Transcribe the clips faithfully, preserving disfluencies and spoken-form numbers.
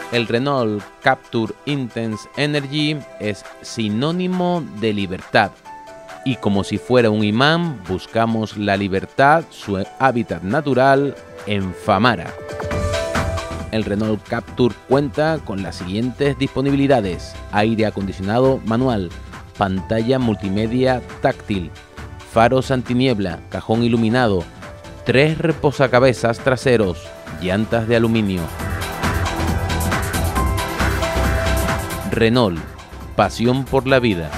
El Renault Captur Intense Energy es sinónimo de libertad. Y como si fuera un imán, buscamos la libertad, su hábitat natural, en Famara. El Renault Captur cuenta con las siguientes disponibilidades: aire acondicionado manual, pantalla multimedia táctil, faros antiniebla, cajón iluminado, tres reposacabezas traseros, llantas de aluminio. Renault, pasión por la vida.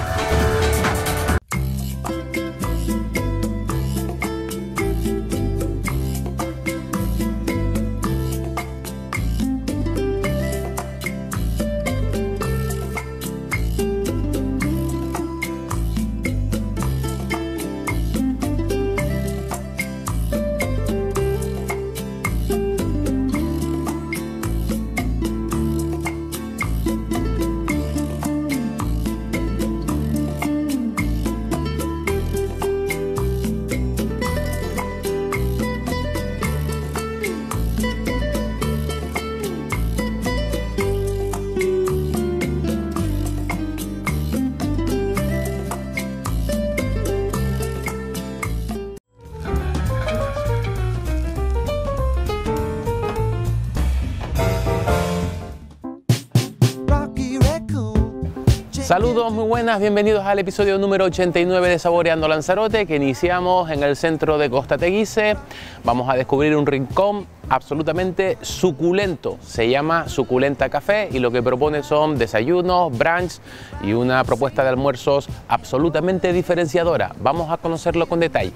Saludos, muy buenas, bienvenidos al episodio número ochenta y nueve de Saboreando Lanzarote, que iniciamos en el centro de Costa Teguise. Vamos a descubrir un rincón absolutamente suculento, se llama Suculenta Café, y lo que propone son desayunos, brunch y una propuesta de almuerzos absolutamente diferenciadora. Vamos a conocerlo con detalle.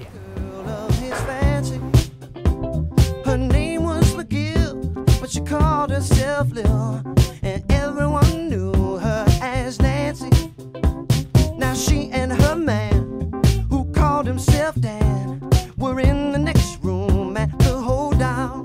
She and her man, who called himself Dan, were in the next room at the hold down.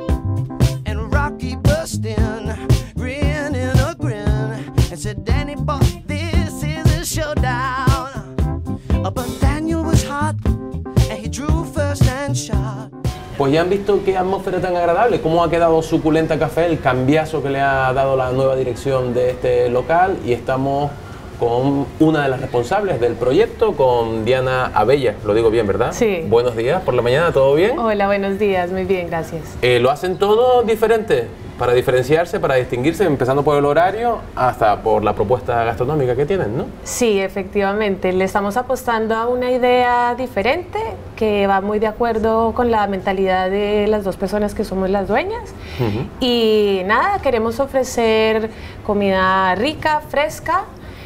And Rocky burst in, grinning a grin, and said, Danny boy, this is a showdown. Uh, but Daniel was hot, and he drew first and shot. Pues ya han visto qué atmósfera tan agradable, cómo ha quedado Suculenta Café, el cambiazo que le ha dado la nueva dirección de este local, y estamos con una de las responsables del proyecto, con Diana Abella. Lo digo bien, ¿verdad? Sí. Buenos días, por la mañana, ¿todo bien? Hola, buenos días, muy bien, gracias. Eh, ¿Lo hacen todo diferente? Para diferenciarse, para distinguirse, empezando por el horario hasta por la propuesta gastronómica que tienen, ¿no? Sí, efectivamente, le estamos apostando a una idea diferente que va muy de acuerdo con la mentalidad de las dos personas que somos las dueñas. Uh-huh. Y nada, queremos ofrecer comida rica, fresca,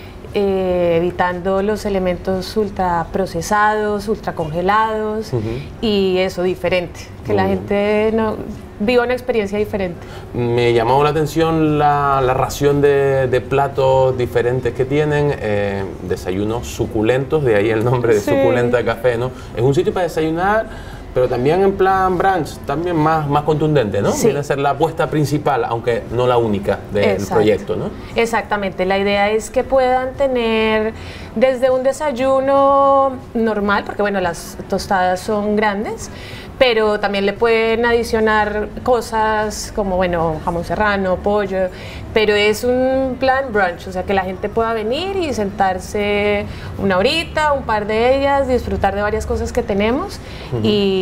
Eh, evitando los elementos ultra procesados, ultra congelados, uh-huh. y eso, diferente, que uh-huh. la gente no, viva una experiencia diferente. Me llamó la atención la, la ración de, de platos diferentes que tienen, eh, desayunos suculentos, de ahí el nombre de sí. Suculenta Café, ¿no? Es un sitio para desayunar, pero también en plan brunch, también más, más contundente, ¿no? Sí. Viene a ser la apuesta principal, aunque no la única del Exacto. proyecto, ¿no? Exactamente, la idea es que puedan tener desde un desayuno normal, porque bueno, las tostadas son grandes, pero también le pueden adicionar cosas como, bueno, jamón serrano, pollo, pero es un plan brunch, o sea, que la gente pueda venir y sentarse una horita, un par de ellas, disfrutar de varias cosas que tenemos, uh-huh.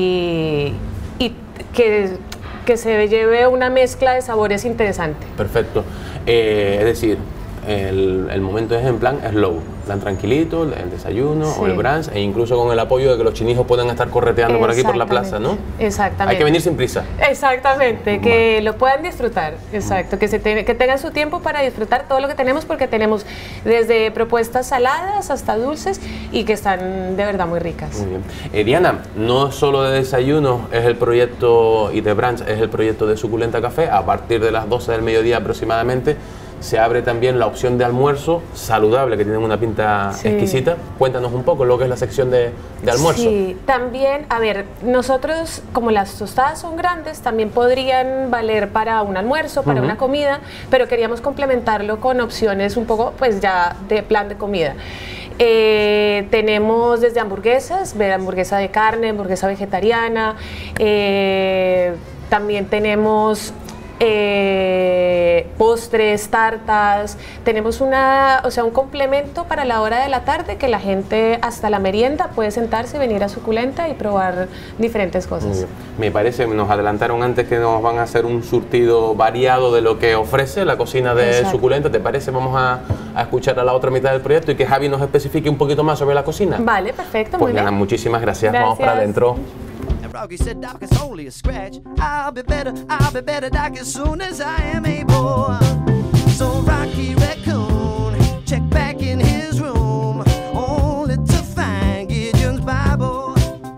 y, y que, que se lleve una mezcla de sabores interesante. Perfecto, eh, es decir, el, el momento es en plan slow, plan tranquilito, el desayuno sí. o el brunch, e incluso con el apoyo de que los chinijos puedan estar correteando por aquí por la plaza, ¿no? Exactamente. Hay que venir sin prisa. Exactamente, que bueno. lo puedan disfrutar, exacto, que, se te, que tengan su tiempo para disfrutar todo lo que tenemos, porque tenemos desde propuestas saladas hasta dulces y que están de verdad muy ricas. Muy bien. Eh, Diana, no solo de desayuno es el proyecto y de brunch es el proyecto de Suculenta Café. A partir de las doce del mediodía aproximadamente se abre también la opción de almuerzo saludable, que tienen una pinta sí. exquisita. Cuéntanos un poco lo que es la sección de, de almuerzo. Sí, también, a ver, nosotros, como las tostadas son grandes, también podrían valer para un almuerzo, para uh-huh. una comida, pero queríamos complementarlo con opciones un poco, pues ya de plan de comida. Eh, tenemos desde hamburguesas, hamburguesa de carne, hamburguesa vegetariana, eh, también tenemos... Eh, postres, tartas. Tenemos una, o sea, un complemento para la hora de la tarde que la gente hasta la merienda puede sentarse, venir a Suculenta y probar diferentes cosas. Me parece, nos adelantaron antes que nos van a hacer un surtido variado de lo que ofrece la cocina de Exacto. Suculenta. ¿Te parece? Vamos a, a escuchar a la otra mitad del proyecto y que Javi nos especifique un poquito más sobre la cocina. Vale, perfecto, Pues muy nada, bien. muchísimas gracias. Vamos para Gracias. adentro. And Rocky said, Doc, it's only a scratch. I'll be better, I'll be better, Doc, as soon as I am able. So Rocky Raccoon checked back in his room, only to find Gideon's Bible.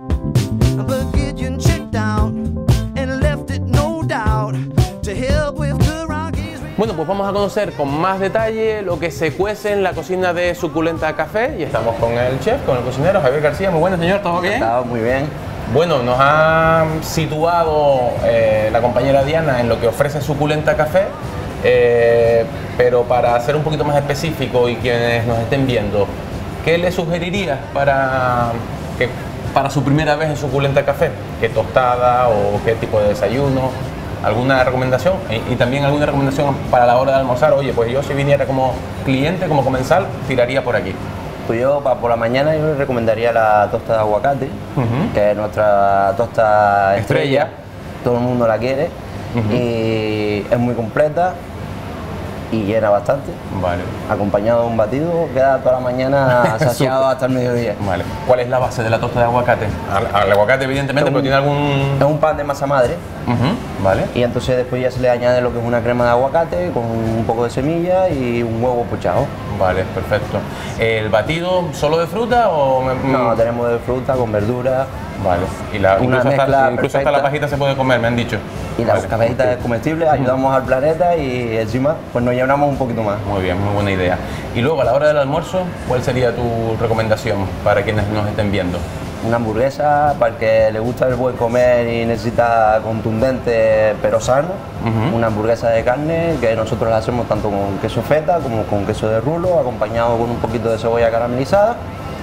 But Gideon checked out and left it, no doubt, to help with the Rockies. Bueno, pues vamos a conocer con más detalle lo que se cuece en la cocina de Suculenta Café y estamos con el chef, con el cocinero Javier García. Muy buenas, señor, ¿todo bien? Está muy bien. Bueno, nos ha situado eh, la compañera Diana en lo que ofrece Suculenta Café, eh, pero para ser un poquito más específico y quienes nos estén viendo, ¿qué le sugerirías para, que, para su primera vez en Suculenta Café? ¿Qué tostada o qué tipo de desayuno? ¿Alguna recomendación? Y, y también alguna recomendación para la hora de almorzar. Oye, pues yo si viniera como cliente, como comensal, tiraría por aquí. Pues yo pa- por la mañana yo le recomendaría la tosta de aguacate, Ujú. que es nuestra tosta Estrella. estrella. Todo el mundo la quiere Ujú. y es muy completa y llena bastante. Vale. Acompañado de un batido, queda toda la mañana saciado hasta el mediodía. Vale. ¿Cuál es la base de la tosta de aguacate? Al, al aguacate, evidentemente, Es pero un- tiene algún... Es un pan de masa madre Ujú. Vale. y entonces después ya se le añade lo que es una crema de aguacate con un poco de semilla y un huevo pochado. Vale, perfecto. ¿El batido solo de fruta o...? me- No, tenemos de fruta con verdura. Vale. Y la, Una incluso, hasta, mezcla incluso hasta perfecta. la pajita se puede comer, me han dicho. Y las Vale. cafecitas comestibles, ayudamos al planeta y encima pues nos llenamos un poquito más. Muy bien, muy buena idea. Y luego, a la hora del almuerzo, ¿cuál sería tu recomendación para quienes nos estén viendo? Una hamburguesa para el que le gusta el buen comer y necesita contundente pero sano. Ujú. Una hamburguesa de carne que nosotros la hacemos tanto con queso feta como con queso de rulo, acompañado con un poquito de cebolla caramelizada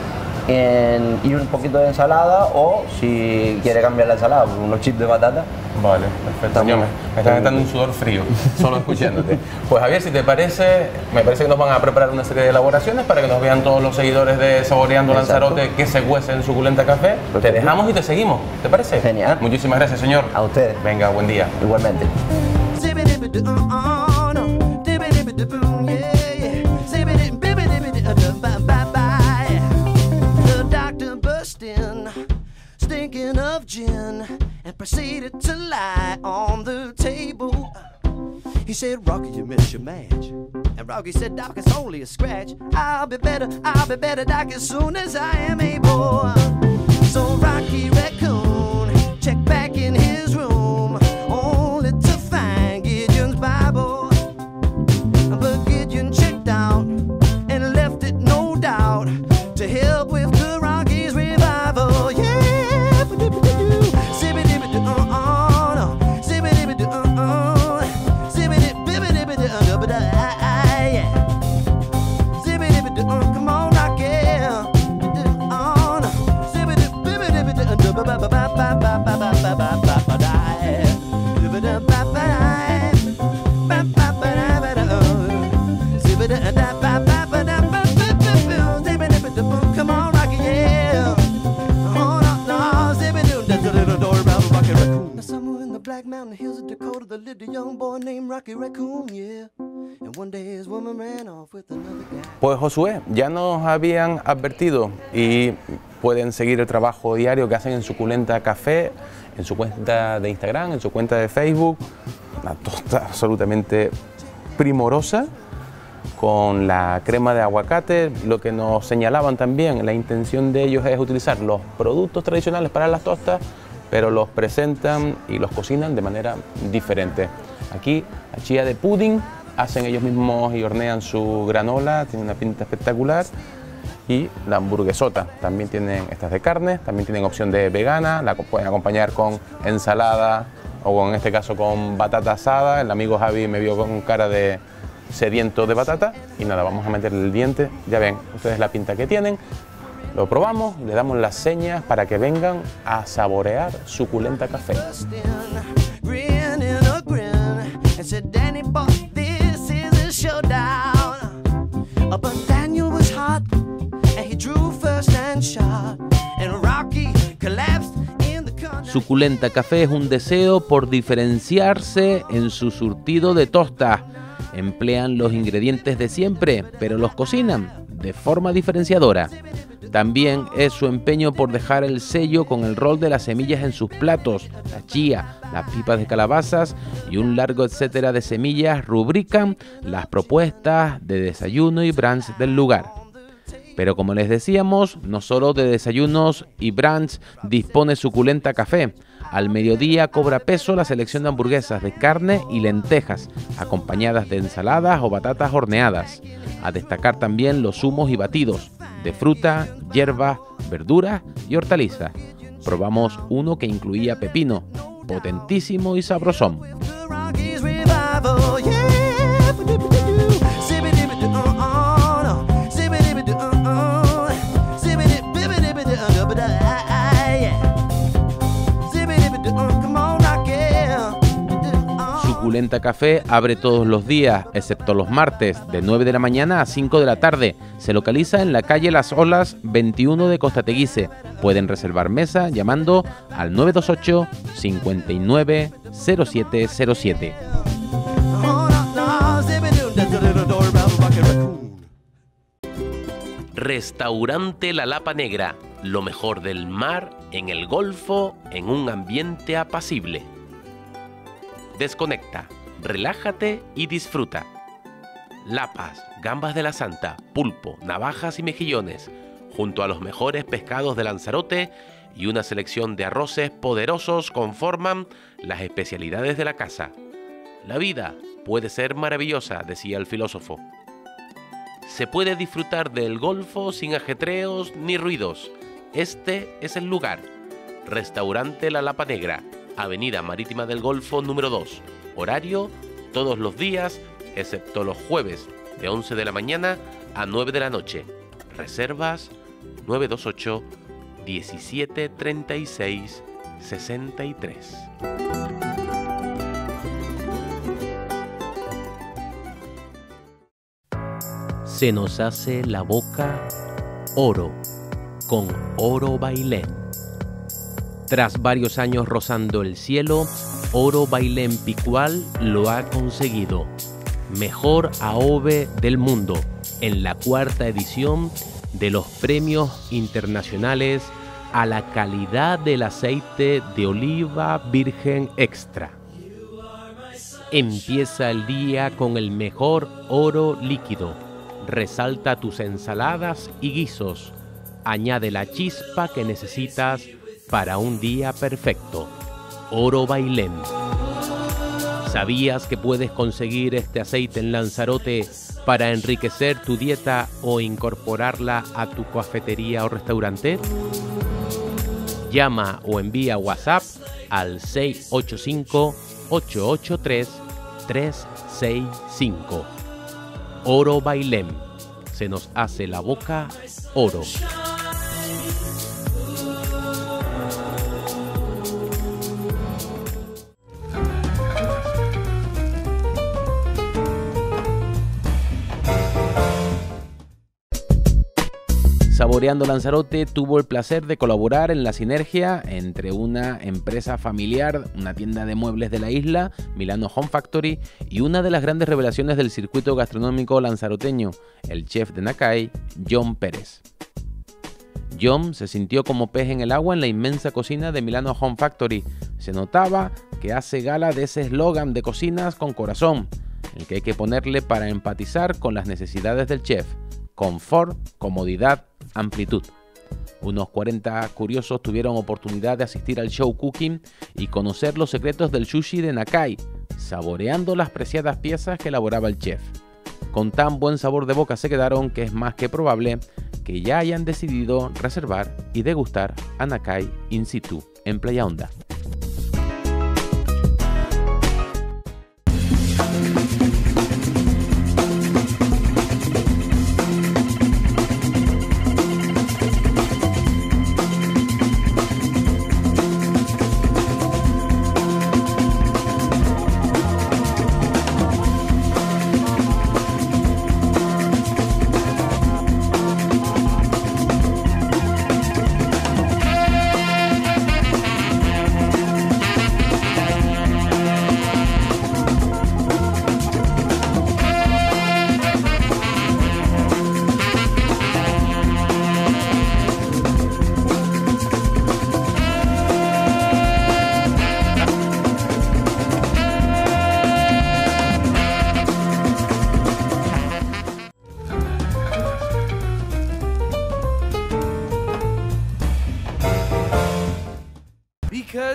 en- y un poquito de ensalada, o si quiere cambiar la ensalada, pues unos chips de batata. Vale, perfecto. Estamos- Yo me, me está entrando un sudor frío, solo escuchándote. Pues Javier, si te parece, me parece que nos van a preparar una serie de elaboraciones para que nos vean todos los seguidores de Saboreando Exacto. Lanzarote que se cuece en Suculenta Café. Te Perfecto. dejamos y te seguimos, ¿te parece? Genial. Muchísimas gracias, señor. A ustedes. Venga, buen día. Igualmente. Zippity-biddy-uh-uh, no. Dibbity-biddy-boo, yeah, yeah. Zippity-bibbity-biddy-uh-bye-bye. The doctor burst in, stinking of gin, and proceeded to lie on the table. He said, Rocky, you missed your match. And Rocky said, Doc, it's only a scratch. I'll be better, I'll be better, Doc, as soon as I am able. So Rocky Raccoon checked back in his room, only to find Gideon's Bible. But Gideon checked out and left it, no doubt, to help with the Rockies' revival. Yeah, zippity-biddy-uh-uh, no. Zippity-biddy-uh-uh, zippity-bibbity-biddy-uh-uh, yeah. Zippity-biddy-uh, come on, Rocky. Uh, no. Come on, Rocky, yeah. Oh, no, no, Rocky Raccoon. Now, somewhere in the Black Mountain Hills of Dakota, there lived a young boy named Rocky Raccoon, yeah. And one day his woman ran off with another guy. Pues Josué, ya nos habían advertido y pueden seguir el trabajo diario que hacen en Suculenta Café, en su cuenta de Instagram, en su cuenta de Facebook. Una tosta absolutamente primorosa con la crema de aguacate. Lo que nos señalaban también, la intención de ellos es utilizar los productos tradicionales para las tostas, pero los presentan y los cocinan de manera diferente. Aquí, la chía de pudding, hacen ellos mismos y hornean su granola, tiene una pinta espectacular. Y la hamburguesota, también tienen estas de carne, también tienen opción de vegana, la pueden acompañar con ensalada o en este caso con batata asada. El amigo Javi me vio con cara de sediento de batata y nada, vamos a meterle el diente. Ya ven ustedes la pinta que tienen, lo probamos y le damos las señas para que vengan a saborear Suculenta Café. Grin in a grin and said, Danny bought this Suculenta Café es un deseo por diferenciarse en su surtido de tostas. Emplean los ingredientes de siempre, pero los cocinan de forma diferenciadora. También es su empeño por dejar el sello con el rol de las semillas en sus platos. La chía, las pipas de calabazas y un largo etcétera de semillas rubrican las propuestas de desayuno y brunch del lugar. Pero como les decíamos, no solo de desayunos y brunch dispone Suculenta Café. Al mediodía cobra peso la selección de hamburguesas de carne y lentejas, acompañadas de ensaladas o batatas horneadas. A destacar también los zumos y batidos de fruta, hierbas, verduras y hortalizas. Probamos uno que incluía pepino, potentísimo y sabrosón. Suculenta Café abre todos los días, excepto los martes, de nueve de la mañana a cinco de la tarde. Se localiza en la calle Las Olas veintiuno de Costa Teguise. Pueden reservar mesa llamando al nueve dos ocho, cinco nueve, cero siete cero siete. Restaurante La Lapa Negra, lo mejor del mar en el Golfo en un ambiente apacible. Desconecta, relájate y disfruta. Lapas, gambas de la Santa, pulpo, navajas y mejillones, junto a los mejores pescados de Lanzarote y una selección de arroces poderosos conforman las especialidades de la casa. La vida puede ser maravillosa, decía el filósofo. Se puede disfrutar del Golfo sin ajetreos ni ruidos. Este es el lugar. Restaurante La Lapa Negra, Avenida Marítima del Golfo número dos. Horario todos los días, excepto los jueves, de once de la mañana a nueve de la noche. Reservas nueve dos ocho, diecisiete treinta y seis, sesenta y tres. Se nos hace la boca oro con Oro Bailén. Tras varios años rozando el cielo, Oro Bailén Picual lo ha conseguido. Mejor A O V E del mundo en la cuarta edición de los premios internacionales a la calidad del aceite de oliva virgen extra. Empieza el día con el mejor oro líquido. Resalta tus ensaladas y guisos. Añade la chispa que necesitas para un día perfecto. Oro Bailén. ¿Sabías que puedes conseguir este aceite en Lanzarote para enriquecer tu dieta o incorporarla a tu cafetería o restaurante? Llama o envía WhatsApp al seis ocho cinco, ocho ocho tres, tres seis cinco. Oro Bailén. Se nos hace la boca oro. Saboreando Lanzarote tuvo el placer de colaborar en la sinergia entre una empresa familiar, una tienda de muebles de la isla, Milano Home Factory, y una de las grandes revelaciones del circuito gastronómico lanzaroteño, el chef de Nakai, John Pérez. John se sintió como pez en el agua en la inmensa cocina de Milano Home Factory. Se notaba que hace gala de ese eslogan de cocinas con corazón, el que hay que ponerle para empatizar con las necesidades del chef: confort, comodidad, amplitud. Unos cuarenta curiosos tuvieron oportunidad de asistir al show cooking y conocer los secretos del sushi de Nakai, saboreando las preciadas piezas que elaboraba el chef. Con tan buen sabor de boca se quedaron que es más que probable que ya hayan decidido reservar y degustar a Nakai in situ en Playa Honda.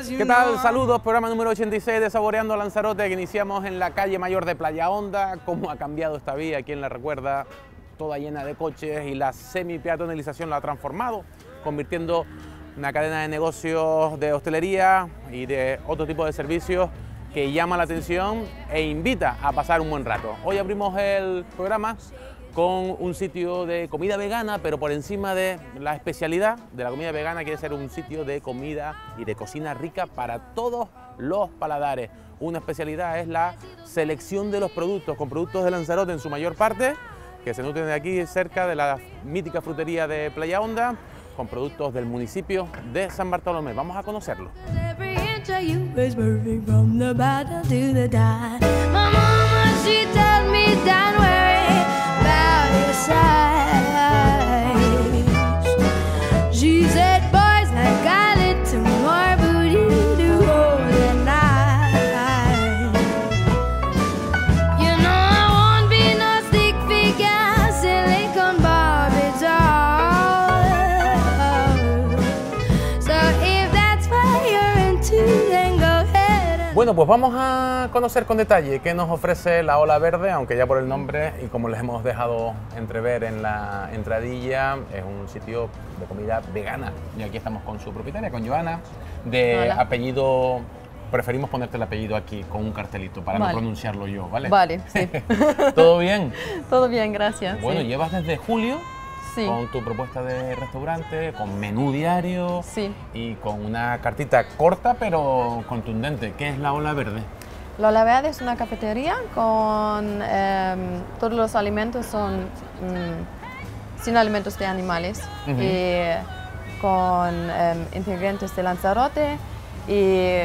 ¿Qué tal? Saludos, programa número ochenta y seis de Saboreando Lanzarote, que iniciamos en la calle mayor de Playa Honda. ¿Cómo ha cambiado esta vía? ¿Quién la recuerda? Toda llena de coches, y la semi-peatonalización la ha transformado, convirtiendo una cadena de negocios de hostelería y de otro tipo de servicios que llama la atención e invita a pasar un buen rato. Hoy abrimos el programa con un sitio de comida vegana, pero por encima de la especialidad de la comida vegana quiere ser un sitio de comida y de cocina rica para todos los paladares. Una especialidad es la selección de los productos, con productos de Lanzarote en su mayor parte, que se nutren de aquí cerca de la mítica frutería de Playa Honda, con productos del municipio de San Bartolomé. Vamos a conocerlo. She said, boys like I little more booty to hold at night. You know I won't be no stick figure, silicone Barbie doll. So if that's what you're into, then go ahead and... Bueno, pues vamos a conocer con detalle qué nos ofrece la Ola Verde, aunque ya por el nombre y como les hemos dejado entrever en la entradilla, es un sitio de comida vegana. Y aquí estamos con su propietaria, con Joana, de Hola. apellido, preferimos ponerte el apellido aquí con un cartelito para Vale. no pronunciarlo yo, ¿vale? Vale, sí. ¿Todo bien? Todo bien, gracias. Bueno, sí. llevas desde julio Sí. con tu propuesta de restaurante, con menú diario Sí. y con una cartita corta pero contundente. ¿Qué es la Ola Verde? La Ola Verde es una cafetería con em, todos los alimentos son mm, sin alimentos de animales Ujú. y con em, ingredientes de Lanzarote, y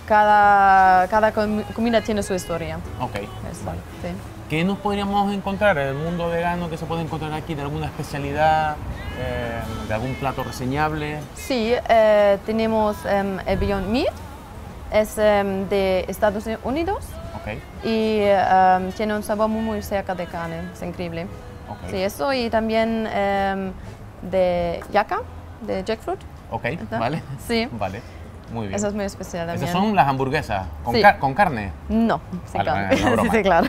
cada, cada com- comida tiene su historia. Ok, Eso, vale. sí. ¿Qué nos podríamos encontrar en el mundo vegano? ¿Qué se puede encontrar aquí de alguna especialidad, eh, de algún plato reseñable? Sí, eh, tenemos em, el Beyond Meat, es em, de Estados Unidos Ok, y em, tiene un sabor muy, muy cerca de carne, es increíble. ok, Sí, eso, y también em, de yaca, de jackfruit. ok, ¿Está? vale, Sí, vale, muy bien. eso es muy especial también. Esas son las hamburguesas, con, Sí. car- con carne. No, sin Vale, carne. vale, una broma. Sí, sí, claro.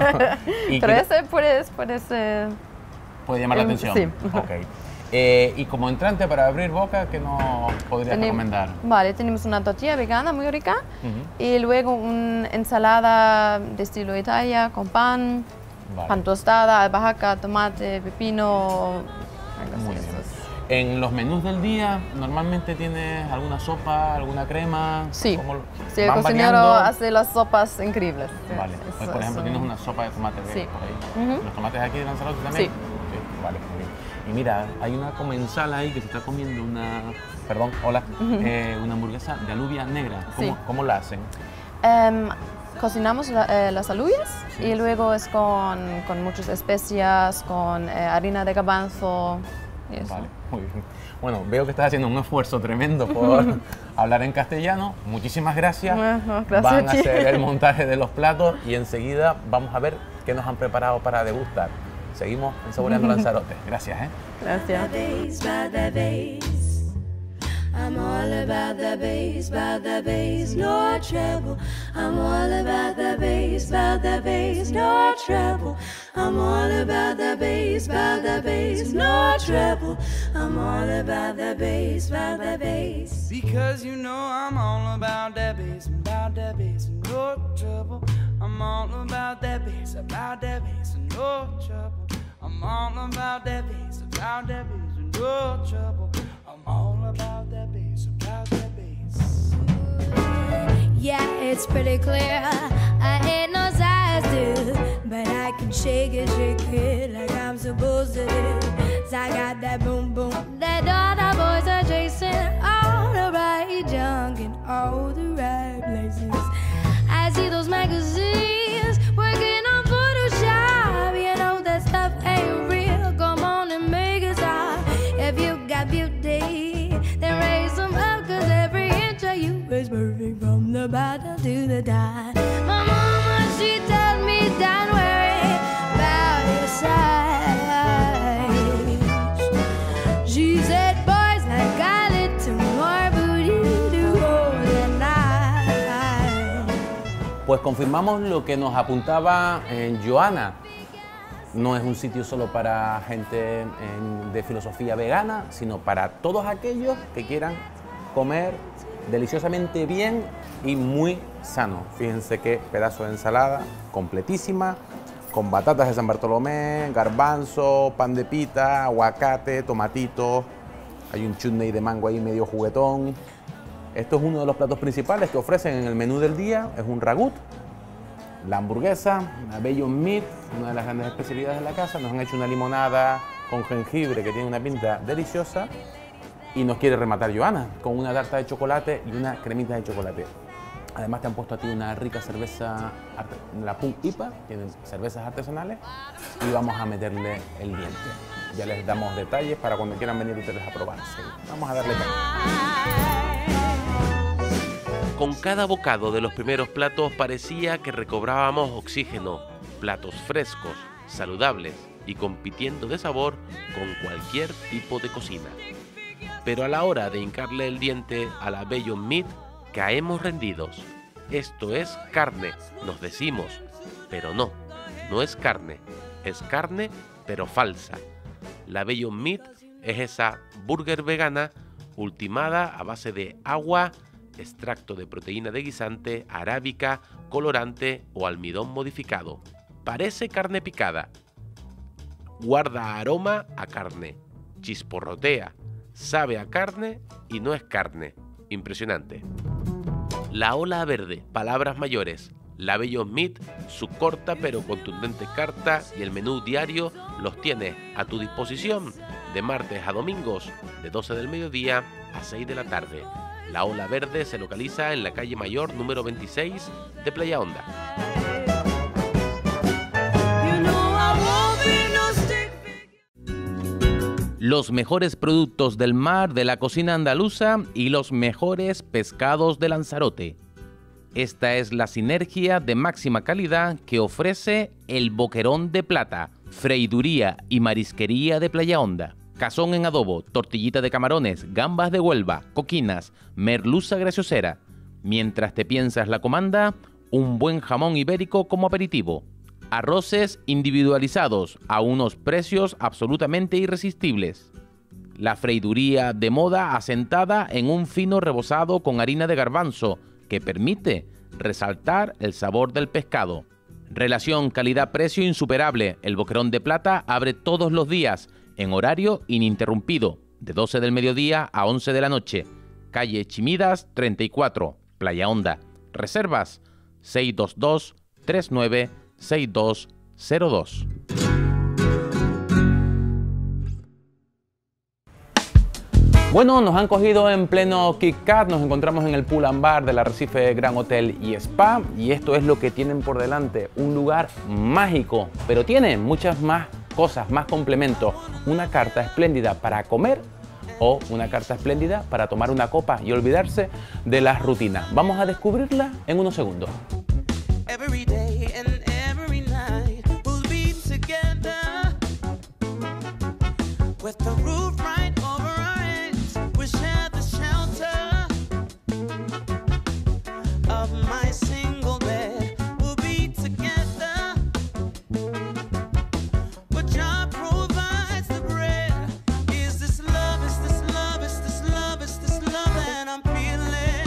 ¿Y Pero qué- ese puede, puede ser... Puede llamar la Em, atención. sí. Ok. Eh, y como entrante para abrir boca, ¿qué nos podrías Tenem- recomendar? Vale, tenemos una tortilla vegana muy rica Ujú. y luego una ensalada de estilo Italia con pan, Vale. pan tostada, albahaca, tomate, pepino, algo así, Muy eso bien. es. En los menús del día, ¿normalmente tienes alguna sopa, alguna crema? Sí, ¿Cómo sí, el van cocinero variando? hace las sopas increíbles. Sí, Vale. eso Hoy, por ejemplo, es, tienes um, una sopa de tomate verde sí. por ahí. Ujú. ¿Los tomates aquí de Lanzarote también? Sí. Sí, vale, muy bien. Y mira, hay una comensal ahí que se está comiendo una... Perdón, hola. eh, una hamburguesa de alubia negra. ¿Cómo, Sí. ¿cómo la hacen? Em, cocinamos la- eh, las alubias y luego es con, con muchas especias, con eh, harina de garbanzo y eso. Vale, muy bien. Bueno, veo que estás haciendo un esfuerzo tremendo por hablar en castellano. Muchísimas gracias. Bueno, gracias Van a a ti. hacer el montaje de los platos y enseguida vamos a ver qué nos han preparado para degustar. Seguimos en Saboreando Lanzarote. Gracias, ¿eh? Gracias. bass, by the bass. I'm all about the bass, by the bass, no trouble. I'm all about the bass, by the bass, no trouble. I'm all about the bass, by the bass, no trouble. I'm all about the bass, by the bass. Because you know I'm all about that bass, about that bass, no trouble. I'm all about that bass, about that bass, no trouble. I'm all about that bass, about that bass, no trouble. I'm all about that bass, about that bass. Yeah, it's pretty clear. I ain't no size two, but I can shake it, shake it like I'm supposed to do. 'Cause I got that boom boom that all the boys are chasing, all the right junk in all the right places. I see those magazines working on Photoshop. You know that stuff ain't real. Come on and make it stop. If you got beauty, then raise them up, 'cause every inch of you is perfect from the bottom to the top. My mama, she tells me don't worry about your size. She said boys like I little more booty to hold at night. Pues confirmamos lo que nos apuntaba en Joana. No es un sitio solo para gente en, de filosofía vegana, sino para todos aquellos que quieran comer deliciosamente bien y muy sano. Fíjense qué pedazo de ensalada completísima, con batatas de San Bartolomé, garbanzo, pan de pita, aguacate, tomatito. Hay un chutney de mango ahí medio juguetón. Esto es uno de los platos principales que ofrecen en el menú del día. Es un ragut. La hamburguesa, una Beyond Meat, una de las grandes especialidades de la casa. Nos han hecho una limonada con jengibre que tiene una pinta deliciosa. Y nos quiere rematar Joana con una tarta de chocolate y una cremita de chocolate. Además te han puesto aquí una rica cerveza, la Pum I P A, tienen cervezas artesanales. Y vamos a meterle el diente. Ya les damos detalles para cuando quieran venir ustedes a probarse. Vamos a darle caña. Con cada bocado de los primeros platos parecía que recobrábamos oxígeno, platos frescos, saludables y compitiendo de sabor con cualquier tipo de cocina. Pero a la hora de hincarle el diente a la Beyond Meat, caemos rendidos. Esto es carne, nos decimos, pero no, no es carne, es carne pero falsa. La Beyond Meat es esa burger vegana ultimada a base de agua, extracto de proteína de guisante, arábica, colorante o almidón modificado. Parece carne picada. Guarda aroma a carne. Chisporrotea. Sabe a carne y no es carne. Impresionante. La ola verde, palabras mayores. La Beyond Meat, su corta pero contundente carta y el menú diario los tienes a tu disposición de martes a domingos, de doce del mediodía a seis de la tarde. La Ola Verde se localiza en la calle Mayor número veintiséis de Playa Honda. Los mejores productos del mar de la cocina andaluza y los mejores pescados de Lanzarote. Esta es la sinergia de máxima calidad que ofrece el Boquerón de Plata, freiduría y marisquería de Playa Honda. Cazón en adobo, tortillita de camarones, gambas de Huelva, coquinas, merluza graciosera. Mientras te piensas la comanda, un buen jamón ibérico como aperitivo. Arroces individualizados a unos precios absolutamente irresistibles. La freiduría de moda asentada en un fino rebozado con harina de garbanzo que permite resaltar el sabor del pescado. Relación calidad-precio insuperable. El Boquerón de Plata abre todos los días en horario ininterrumpido, de doce del mediodía a once de la noche. Calle Chimidas treinta y cuatro, Playa Honda. Reservas seis dos dos, tres nueve seis dos cero dos. Bueno, nos han cogido en pleno Kit Kat, nos encontramos en el Pool and Bar del Arrecife Gran Hotel y Spa y esto es lo que tienen por delante, un lugar mágico, pero tiene muchas más cosas, más complementos, una carta espléndida para comer o una carta espléndida para tomar una copa y olvidarse de las rutinas. Vamos a descubrirla en unos segundos. Every day and every night we'll be together with the roof right over our heads. We share the shelter of my single bed. We'll be together, but God provides the bread. Is this love? Is this love? Is this love? Is this love that I'm feeling?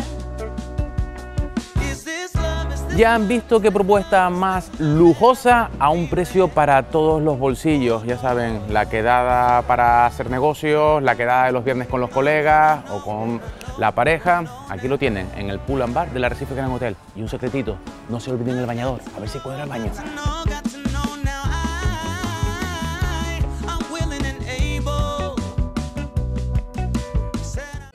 Is this love? Is this Ya han visto qué propuesta más lujosa a un precio para todos los bolsillos. Ya saben, la quedada para hacer negocios, la quedada de los viernes con los colegas o con la pareja. Aquí lo tienen, en el Pool and Bar del Arrecife Gran Hotel. Y un secretito, no se olviden el bañador, a ver si cuadra el baño. know, got to know now. I, I'm willing and able. Said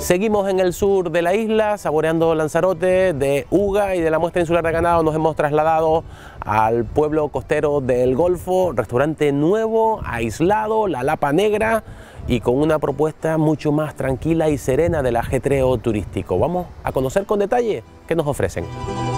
Seguimos en el sur de la isla, saboreando Lanzarote. De Uga y de la muestra insular de ganado nos hemos trasladado al pueblo costero del Golfo, restaurante nuevo, aislado, La Lapa Negra, y con una propuesta mucho más tranquila y serena del ajetreo turístico. Vamos a conocer con detalle qué nos ofrecen.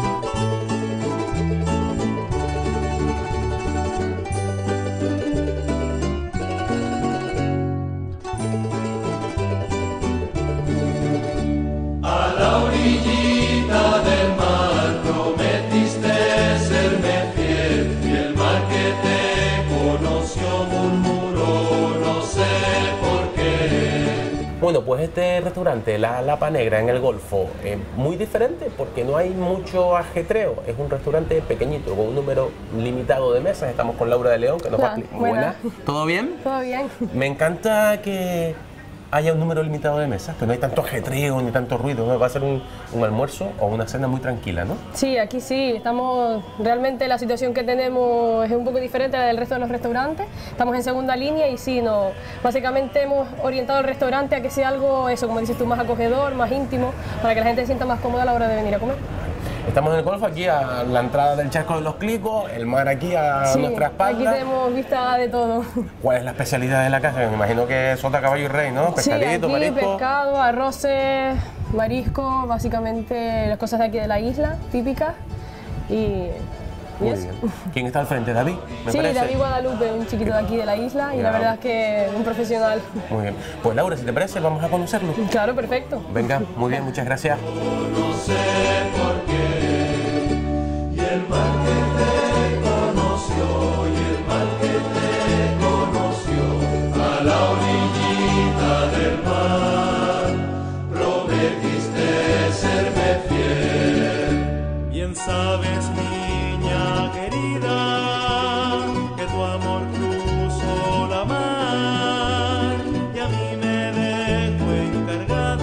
Bueno, pues este restaurante, La Lapa Negra, en el Golfo, es muy diferente porque no hay mucho ajetreo. Es un restaurante pequeñito, con un número limitado de mesas. Estamos con Laura de León, que nos va a explicar. Muy buena. ¿Todo bien? Todo bien. Me encanta que haya un número limitado de mesas, que no hay tanto ajetreo ni tanto ruido, ¿no? Va a ser un, un almuerzo o una cena muy tranquila, ¿no? Sí, aquí sí, estamos, realmente la situación que tenemos es un poco diferente a la del resto de los restaurantes. Estamos en segunda línea y sí, no, básicamente hemos orientado el restaurante a que sea algo, eso, como dices tú, más acogedor, más íntimo, para que la gente se sienta más cómoda a la hora de venir a comer. Estamos en el Golfo, aquí a la entrada del Charco de los Clicos, el mar aquí a sí, nuestra espalda. Aquí tenemos vista de todo. ¿Cuál es la especialidad de la casa? Me imagino que es sota, caballo y rey, ¿no? Pescadito, sí, aquí, marisco. pescado, arroces, marisco, básicamente las cosas de aquí de la isla, típicas. Y, y eso. ¿Quién está al frente? ¿David? ¿Me sí, parece? David Guadalupe, un chiquito de aquí de la isla, y ya. la verdad es que un profesional. Muy bien. Pues Laura, si te parece, vamos a conocerlo. Claro, perfecto. Venga, muy bien, muchas gracias. No sé por qué, y el mar que te conoció, y el mar que te conoció, a la orillita del mar, prometiste serme fiel. Bien sabes, niña querida, que tu amor cruzó la mar, y a mí me dejó encargado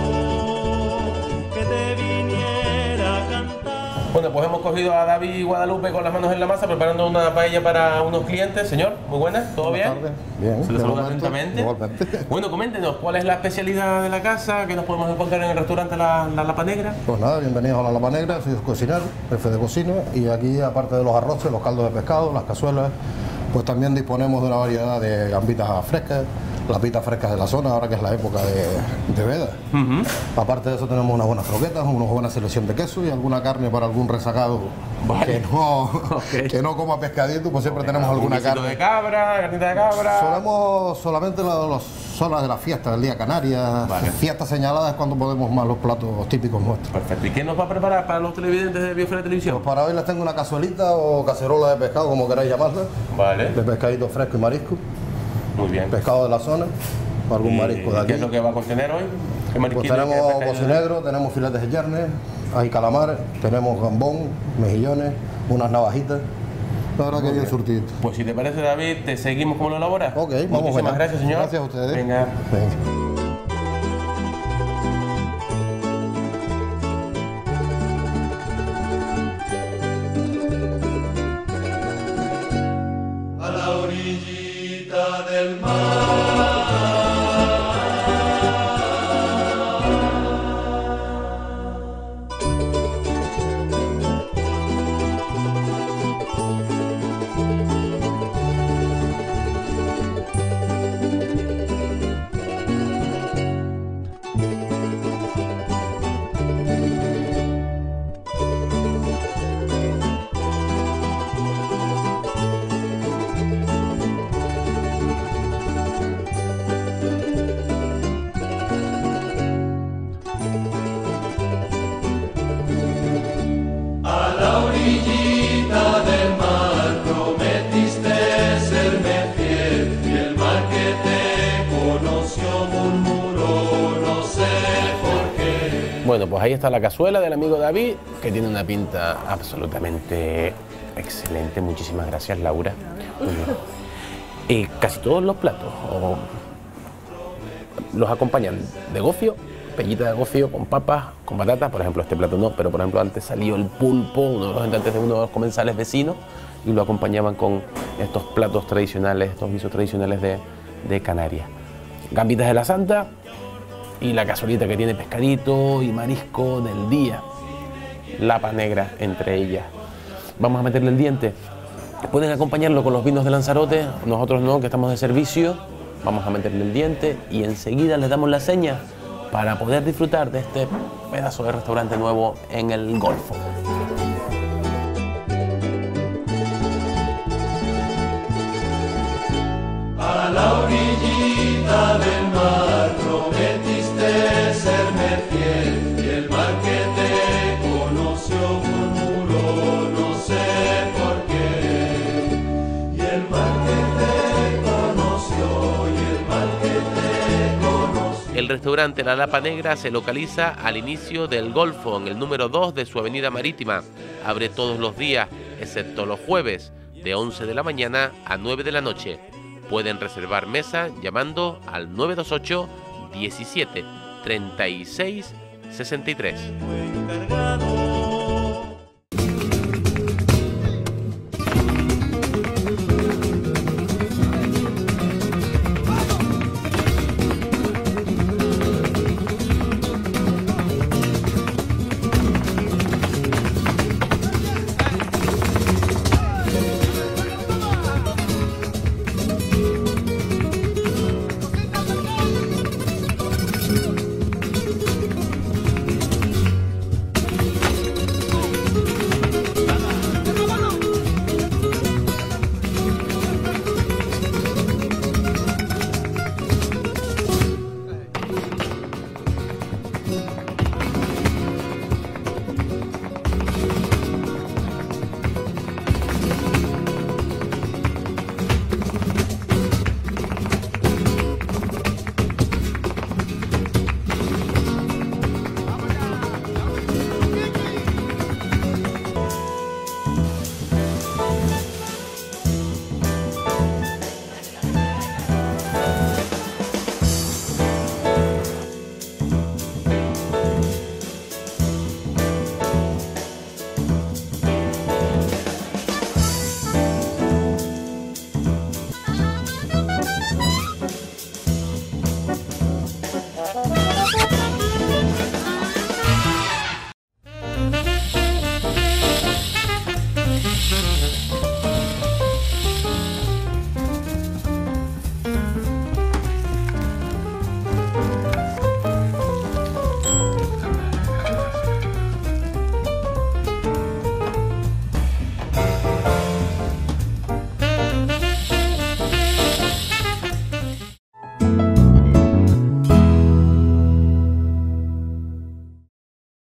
que te viniera a cantar. Bueno, pues hemos cogido a David y Guadalupe con las manos en la masa preparando una paella para unos clientes. Señor, muy buenas, ¿todo bien? Buenas tardes. Bien. Se lo saluda atentamente. Igualmente. Bueno, coméntenos, ¿cuál es la especialidad de la casa? ¿Qué nos podemos encontrar en el restaurante La, La Lapa Negra? Pues nada, bienvenidos a La Lapa Negra, soy cocinero, jefe de cocina, y aquí, aparte de los arroces, los caldos de pescado, las cazuelas, pues también disponemos de una variedad de gambitas frescas, lapitas frescas de la zona, ahora que es la época de, de veda. Uh-huh. Aparte de eso tenemos unas buenas croquetas, una buena selección de queso y alguna carne para algún rezagado vale. que, no, okay. que no coma pescadito, pues siempre okay. tenemos alguna carne. de cabra, carnita de cabra. Solemos solamente los, los solas de las fiestas, el día Canarias, vale. fiestas señaladas cuando podemos más los platos típicos nuestros. Perfecto. ¿Y qué nos va a preparar para los televidentes de Biosfera Televisión? Pues para hoy les tengo una cazuelita o cacerola de pescado, como queráis llamarla. Vale. De pescadito fresco y marisco. Muy bien. Pescado de la zona, algún marisco de aquí. ¿Qué es lo que va a contener hoy? ¿Qué pues tenemos bocinegro, tenemos filetes de yernes, hay calamares, tenemos gambón, mejillones, unas navajitas. La verdad que bien surtido. Pues si te parece, David, te seguimos como lo elaboras. Ok, vamos. Muchísimas gracias, señor. Gracias a ustedes. Venga. Venga. Del mar. Bueno, pues ahí está la cazuela del amigo David, que tiene una pinta absolutamente excelente. Muchísimas gracias, Laura. Y casi todos los platos o, los acompañan de gofio, pellita de gofio con papas, con patatas. Por ejemplo, este plato no, pero por ejemplo antes salió el pulpo, uno de los entrantes de uno de los comensales vecinos, y lo acompañaban con estos platos tradicionales, estos guisos tradicionales de, de Canarias. Gambitas de la Santa, y la cazuelita que tiene pescadito y marisco del día. Lapa negra entre ellas. Vamos a meterle el diente. Pueden acompañarlo con los vinos de Lanzarote, nosotros no, que estamos de servicio. Vamos a meterle el diente y enseguida les damos la seña para poder disfrutar de este pedazo de restaurante nuevo en el Golfo. A la orillita del mar prometiste serme fiel y el mar que te conoció murmuró no sé por qué. Y el mar que te conoció y el mar que te conoció. El restaurante La Lapa Negra se localiza al inicio del Golfo, en el número dos de su avenida marítima. Abre todos los días, excepto los jueves, de once de la mañana a nueve de la noche. Pueden reservar mesa llamando al nueve dos ocho, diecisiete, treinta y seis, sesenta y tres.